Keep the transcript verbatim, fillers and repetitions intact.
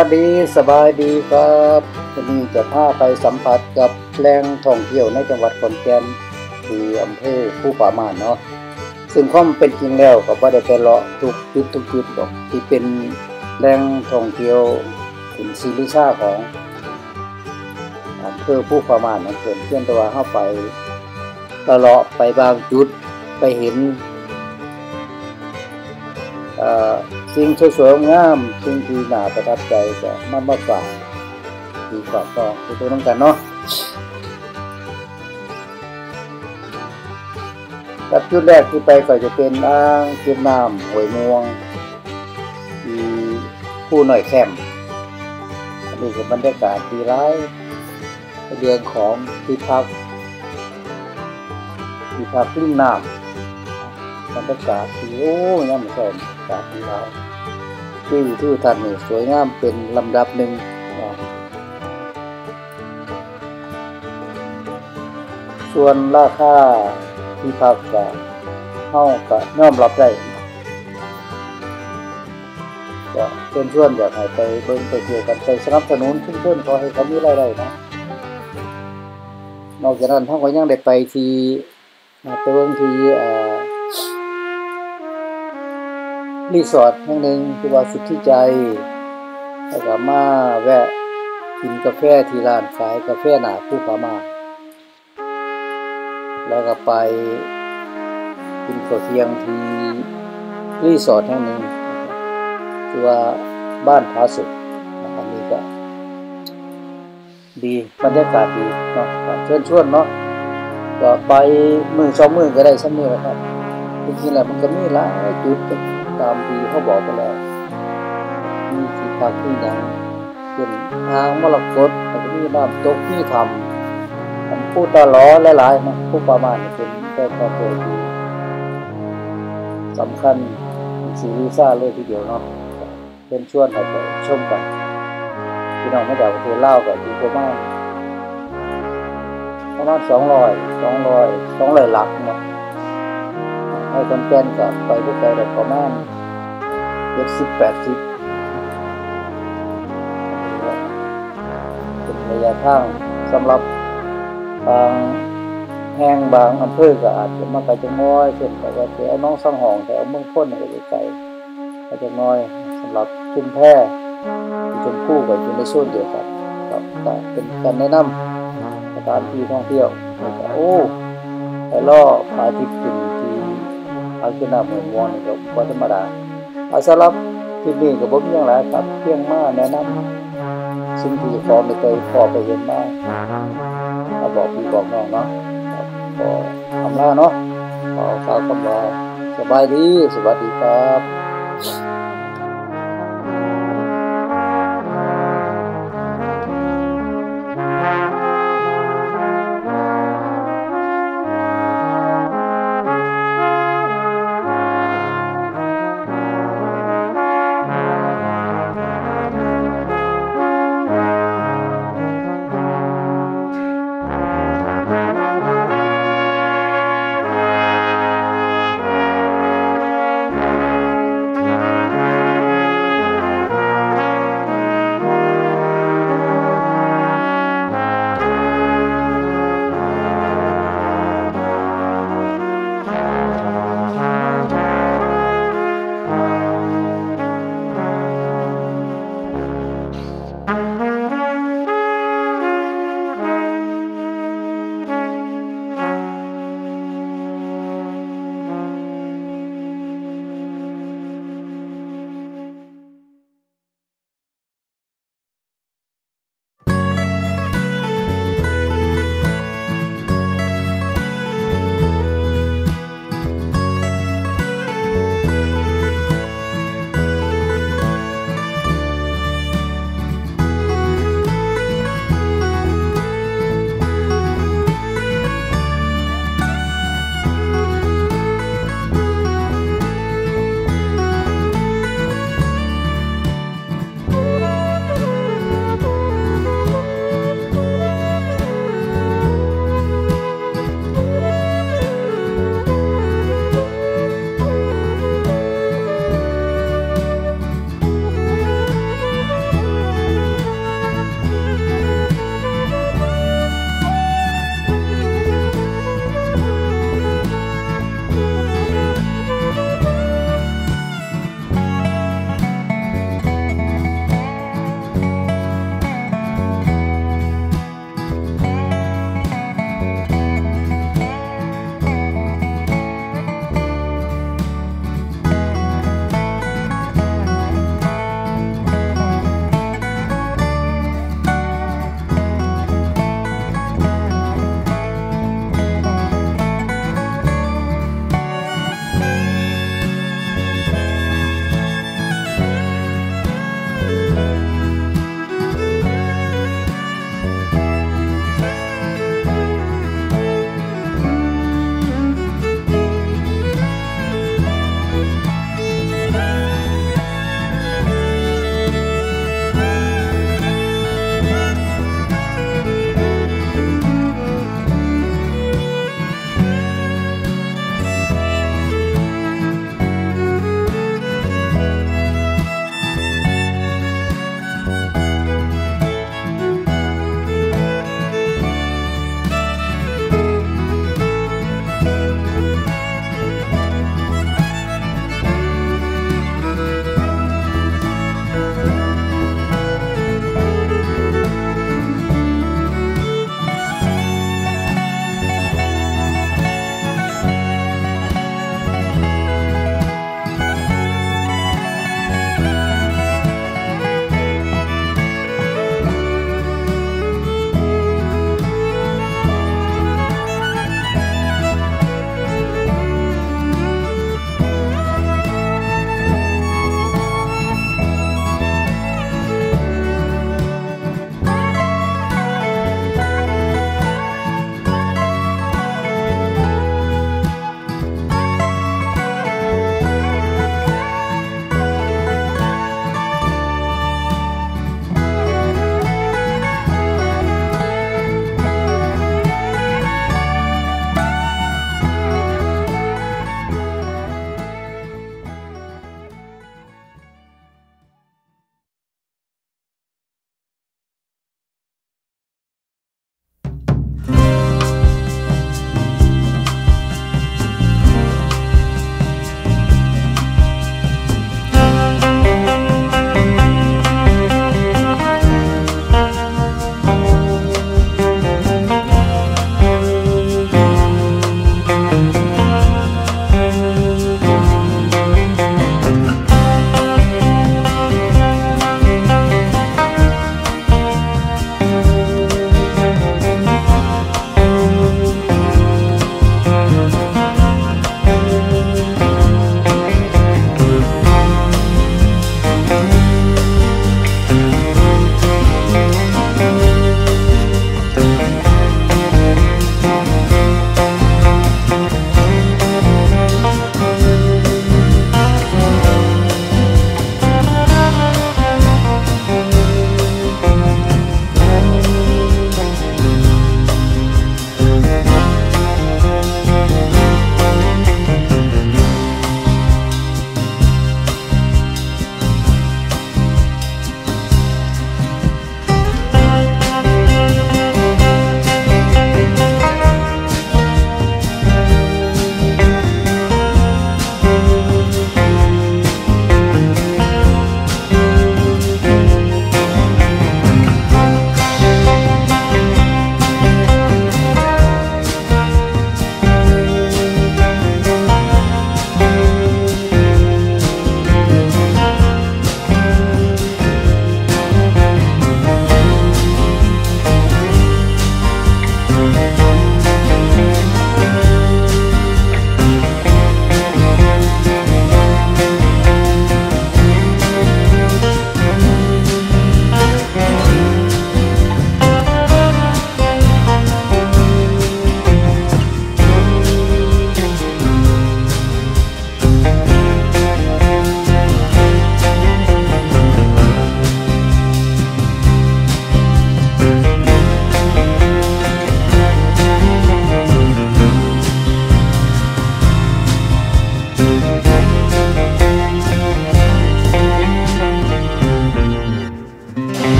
วัสดีสบายดีครับวันนี้จะพาไปสัมผัสกับแหล่งท่องเที่ยวในจังหวัดขอนแก่นที่อำเภอภูป่าม่านเนาะซึ่งความเป็นจริงแล้วก็บ่ได้ไปเลาะทุกจุดทุกจุดหรอกที่เป็นแหล่งท่องเที่ยวเป็นศิริชาของอำเภอภูป่าม่านนั่นเองเพียงแต่ว่าเฮาไปเลาะไปบางจุดไปเห็นเอ่อสิ่งสวยๆงามสิ่งที่น่าประทับใจก็นำมาฝากที่ฝากต่อไปตัวน้ำกันเนาะครับจุดแรกที่ไปก็จะเป็นอ่างเก็บน้ำห้วยม่วงที่ผู้หน่อยแคมป์อันนี้ก็บรรยากาศดีร้ายเรื่องของที่พักที่พักริมน้ำบรรยากาศที่โอ้ยามมื้อเช้าอากาศดีร้ายที่ที่ท่านนี่สวยงามเป็นลำดับหนึ่งส่วนราคาที่พักก็เฮาก็ยอมรับได้ก็เชิญชวนอยากให้ไปเบิ่งไปเที่ยวกันไปสนับสนุนชุมชนขอให้เขามีรายได้นะนอกจากนั้นเฮาก็ยังได้ไปที่ไปเบิ่งที่เอ่อรีสอร์ทแห่งหนึ่งที่ว่าสุทธิใจแล้วก็มาแวะกินกาแฟที่ร้านขายกาแฟหน้าภูป่าม่านแล้วก็ไปกินข้าวเที่ยงที่รีสอร์ทแห่งหนึ่งที่ว่าบ้านผาสุกอันนี้ก็ดีบรรยากาศดีเนาะเชิญชวนเนาะก็ไปมื้อสองมื้อก็ได้ซ้ำนี้แหละครับจริงๆแล้วมันก็มีหลายจุดตามที่เขาบอกไปแล้วมีที่พักที่ยังเป็นทางมรกตแล้วก็มีน้ำตกที่ทำมันพูดตลอดหลายๆนะภูป่าม่านเป็นแค่ท่องเที่ยวที่สำคัญศิริชาเลยทีเดียวเนาะเป็นชวนให้ไปชมกันพี่น้องมาจากประเทศลาวก็อยู่ประมาณประมาณสองร้อย สองร้อย สองร้อยหลักเนาะให้ขอนแก่นก็ไปบ่ไกลได้ประมาณเจ็ดสิบ แปดสิบเป็นระยะทางสำหรับบางแห่งบางอำเภอก็อาจจะมาไกลจังน้อยเช่นแต่ว่าแถวหนองสังหองแถวเมืองพ้นก็อยู่ไกลอาจจะน้อยสำหรับชุมแพที่ชมพู่ก็อยู่ในโซนเดียวกันครับก็เป็นการแนะนำสถานที่ท่องเที่ยวโอ้ไปล่อพระอาทิตย์ขึ้นที่อ่างเก็บน้ำห้วยม่วงนี่ก็บ่ธรรมดาอ่าสำหรับคลิปนี้ก็บ่มีหยังหลายครับเพียงมาแนะนำสิ่งที่ขอไม่เคยพอไปเห็นมามาบอกพี่บอกน้องเนาะก็อำลาเนาะขอฝากคำว่าสบายดีสวัสดีครับ